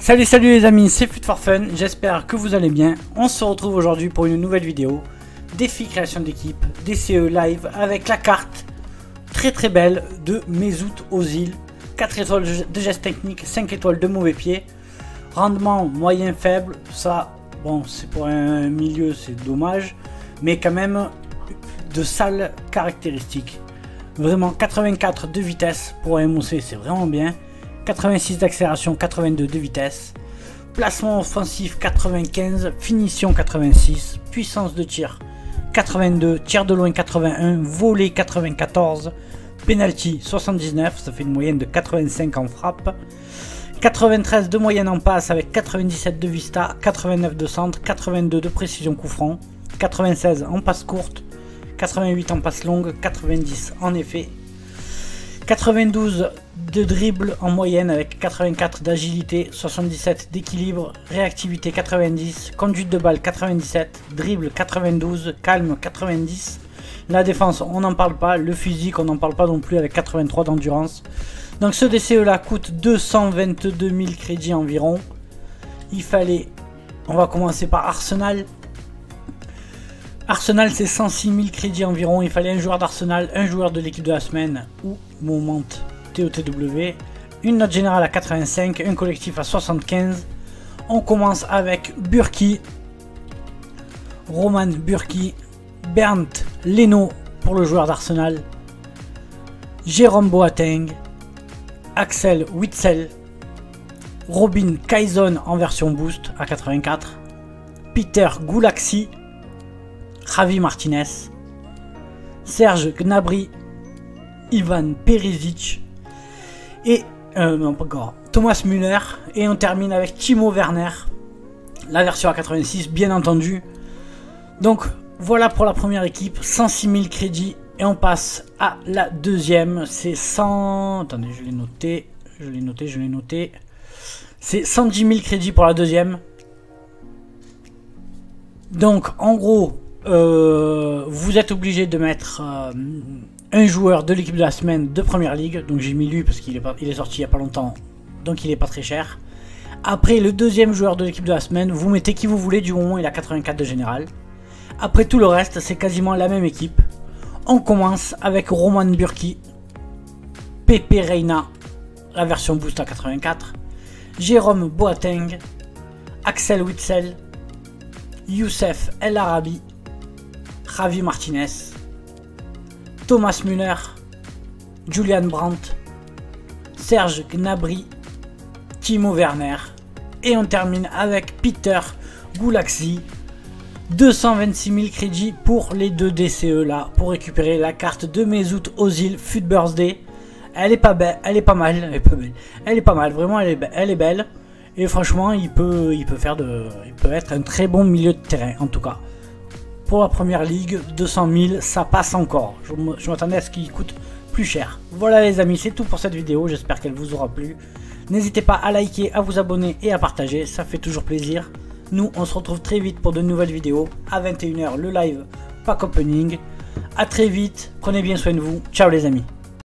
Salut les amis, c'est Fut4Fun, j'espère que vous allez bien. On se retrouve aujourd'hui pour une nouvelle vidéo. Défi création d'équipe, DCE live avec la carte très belle de Mesut Özil. 4 étoiles de geste technique, 5 étoiles de mauvais pied. Rendement moyen faible, ça bon c'est pour un milieu c'est dommage. Mais quand même de sales caractéristiques. Vraiment 84 de vitesse pour un MOC c'est vraiment bien. 86 d'accélération, 82 de vitesse, placement offensif 95, finition 86, puissance de tir 82, tir de loin 81, volet 94, penalty 79, ça fait une moyenne de 85 en frappe, 93 de moyenne en passe avec 97 de vista, 89 de centre, 82 de précision coup franc, 96 en passe courte, 88 en passe longue, 90 en effet, 92 de dribble en moyenne avec 84 d'agilité, 77 d'équilibre, réactivité 90, conduite de balle 97, dribble 92, calme 90. La défense on n'en parle pas, le physique on n'en parle pas non plus avec 83 d'endurance. Donc ce DCE là coûte 222 000 crédits environ. Il fallait, on va commencer par Arsenal. Arsenal c'est 106 000 crédits environ, il fallait un joueur d'Arsenal, un joueur de l'équipe de la semaine ou moment TOTW, une note générale à 85, un collectif à 75. On commence avec Burki, Roman Burki, Bernd Leno pour le joueur d'Arsenal, Jérôme Boateng, Axel Witsel, Robin Quaison en version boost à 84, Peter Gulaxi, Javi Martinez, Serge Gnabry, Ivan Perisic et non, pas encore, Thomas Müller, et on termine avec Timo Werner, la version à 86 bien entendu. Donc voilà pour la première équipe, 106 000 crédits, et on passe à la deuxième, c'est 100... Attendez, je l'ai noté, c'est 110 000 crédits pour la deuxième. Donc en gros, vous êtes obligé de mettre un joueur de l'équipe de la semaine de première ligue, donc j'ai mis lui parce qu'il est sorti il n'y a pas longtemps, donc il est pas très cher. Après le deuxième joueur de l'équipe de la semaine, vous mettez qui vous voulez du moment où il a 84 de général. Après tout le reste, c'est quasiment la même équipe. On commence avec Roman Burki, Pepe Reina, la version boost à 84, Jérôme Boateng, Axel Witsel, Youssef El Arabi, Javi Martinez, Thomas Müller, Julian Brandt, Serge Gnabry, Timo Werner, et on termine avec Peter Gulaxi. 226 000 crédits pour les deux DCE là, pour récupérer la carte de Mesut Özil Fut Birthday. Elle est pas belle, elle est pas mal, elle est pas mal, vraiment elle est belle. Et franchement il peut être un très bon milieu de terrain en tout cas. Pour la première ligue, 200 000 ça passe encore. Je m'attendais à ce qu'il coûte plus cher. Voilà les amis, c'est tout pour cette vidéo, j'espère qu'elle vous aura plu. N'hésitez pas à liker, à vous abonner et à partager, ça fait toujours plaisir. Nous on se retrouve très vite pour de nouvelles vidéos. À 21 h le live pack opening. A très vite, prenez bien soin de vous, ciao les amis.